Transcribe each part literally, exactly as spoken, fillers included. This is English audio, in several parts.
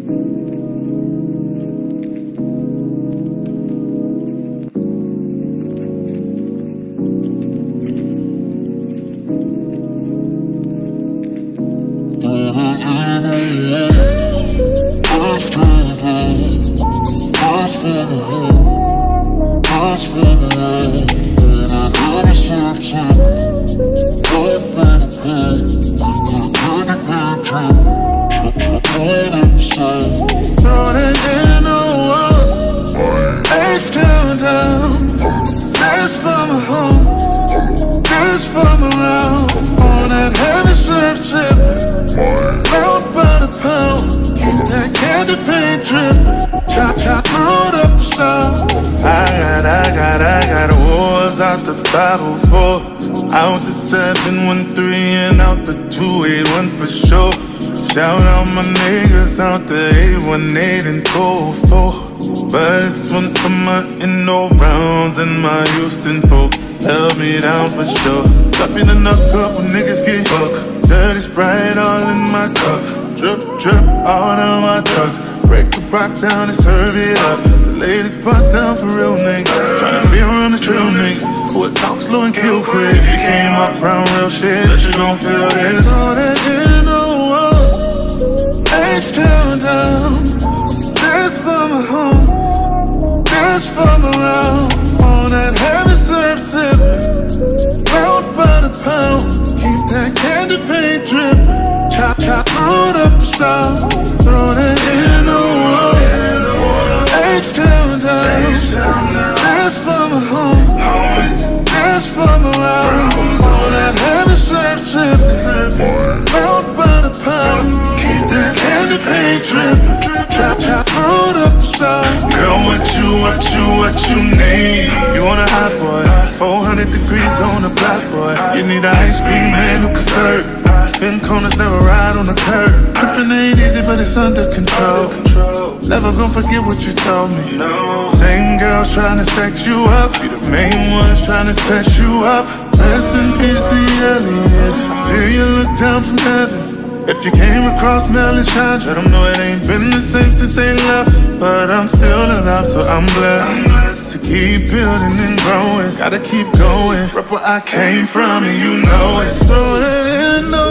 Out the seven one three and out the two eight one for sure. Shout out my niggas out the eight one eight and four four. But this one for my Indo rounds and my Houston folk. Held me down for sure. Cut me the knuck up when niggas get hooked. Dirty Sprite all in my cup. Drip, drip all down my truck. Break the box down and serve it up. The ladies bust down for real niggas. Tryna be around the trill niggas who would talk slow and kill quick. If you came up around real shit, bet you gon' feel this. All that in the world, H-Town down. This for my homies, this for my round. On that heavy surf tippin', round by the pound. Keep that candy paint drippin'. Chop, chop, roll up the south. Throw that in the world, H-Town down. This for my homies, this for my round. On that heavy surf tippin', round by the pound. Keep that candy paint drippin'. Chop, chop, roll up the south. Girl, what you, what you, what you need? You want a hot boy, four hundred degrees on the block, boy. You need an ice cream man who can serve. Bend corners, never ride on the curb. Trippin' ain't easy, but it's under control. Never gon' forget what you told me. Same girls tryna set you up, be the main ones tryna set you up. Rest in peace to Elliot. Feel you look down from heaven. If you came across Mel and Shine, let them know it ain't been the same since they left. But I'm still alive, so I'm blessed to keep building and growing. Gotta keep going, rep where I came from and you know it. Throw it in the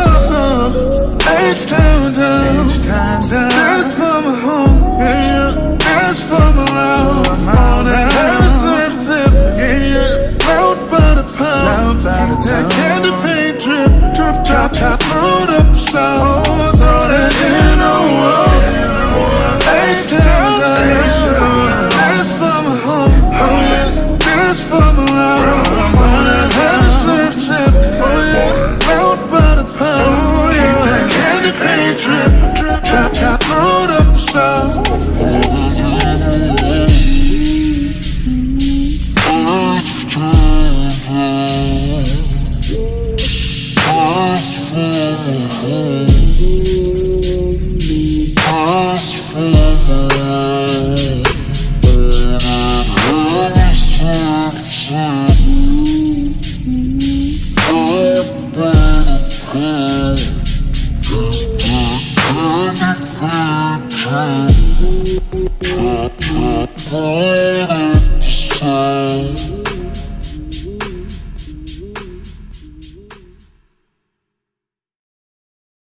world, H-Town down. That's for my home, yeah, that's for my round. On that heavy surf tip, yeah, round by the pound. Keep that candy paint drip, drip, chop, chop, rolled up the south. Throw that in the world, H-Town down. That's for my home, that's for my round. On that heavy surf tip, yeah, round by the pound. Keep that candy paint drip, drip, chop, chop, rolled up the south. Oh,